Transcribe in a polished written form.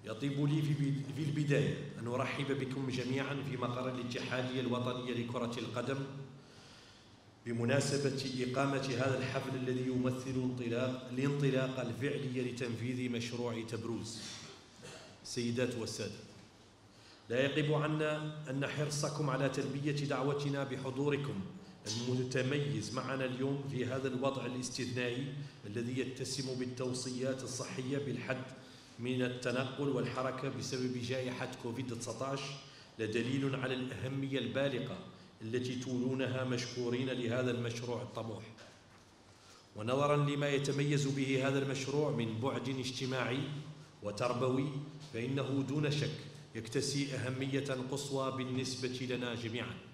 يطيب لي في البداية أن أرحب بكم جميعا في مقر الاتحادية الوطنية لكرة القدم بمناسبة إقامة هذا الحفل الذي يمثل الانطلاقة الفعلية لتنفيذ مشروع تبروز. السيدات والسادة، لا يغيب عنا أن حرصكم على تلبية دعوتنا بحضوركم المتميز معنا اليوم في هذا الوضع الاستثنائي الذي يتسم بالتوصيات الصحية بالحد من التنقل والحركة بسبب جائحة كوفيد-19 لدليل على الأهمية البالغة التي تولونها مشكورين لهذا المشروع الطموح. ونظرا لما يتميز به هذا المشروع من بعد اجتماعي وتربوي، فإنه دون شك يكتسي أهمية قصوى بالنسبة لنا جميعا.